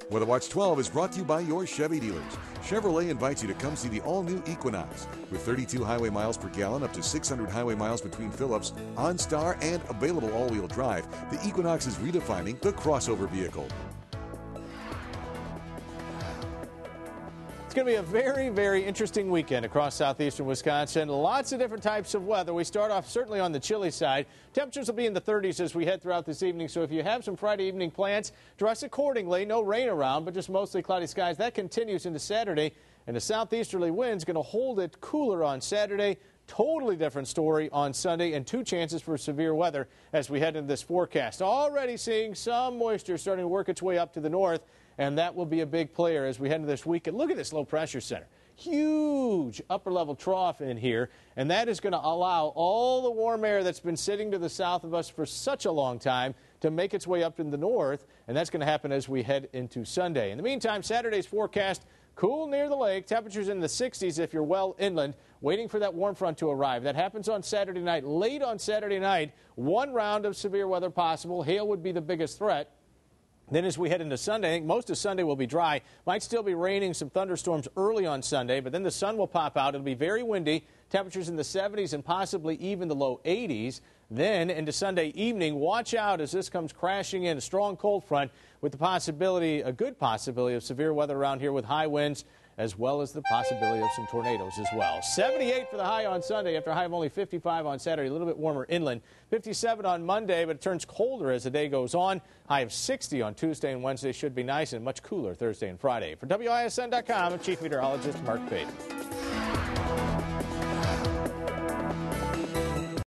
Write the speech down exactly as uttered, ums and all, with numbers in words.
Weather Watch twelve is brought to you by your Chevy dealers. Chevrolet invites you to come see the all-new Equinox. With thirty-two highway miles per gallon, up to six hundred highway miles between fill-ups, OnStar, and available all-wheel drive, the Equinox is redefining the crossover vehicle. It's going to be a very, very interesting weekend across southeastern Wisconsin. Lots of different types of weather. We start off certainly on the chilly side. Temperatures will be in the thirties as we head throughout this evening, so if you have some Friday evening plans, dress accordingly. No rain around, but just mostly cloudy skies. That continues into Saturday, and the southeasterly wind's going to hold it cooler on Saturday. Totally different story on Sunday, and two chances for severe weather as we head into this forecast. Already seeing some moisture starting to work its way up to the north, and that will be a big player as we head into this weekend. Look at this low pressure center. Huge upper level trough in here, and that is going to allow all the warm air that's been sitting to the south of us for such a long time to make its way up in the north, and that's going to happen as we head into Sunday. In the meantime, Saturday's forecast, cool near the lake, temperatures in the sixties if you're well inland, waiting for that warm front to arrive. That happens on Saturday night. Late on Saturday night, one round of severe weather possible. Hail would be the biggest threat. Then as we head into Sunday, I think most of Sunday will be dry. Might still be raining, some thunderstorms early on Sunday, but then the sun will pop out. It'll be very windy. Temperatures in the seventies and possibly even the low eighties. Then into Sunday evening, watch out as this comes crashing in. A strong cold front with the possibility, a good possibility of severe weather around here with high winds, as well as the possibility of some tornadoes as well. seventy-eight for the high on Sunday after a high of only fifty-five on Saturday. A little bit warmer inland. fifty-seven on Monday, but it turns colder as the day goes on. High of sixty on Tuesday and Wednesday should be nice, and much cooler Thursday and Friday. For W I S N dot com, I'm Chief Meteorologist Mark Baden.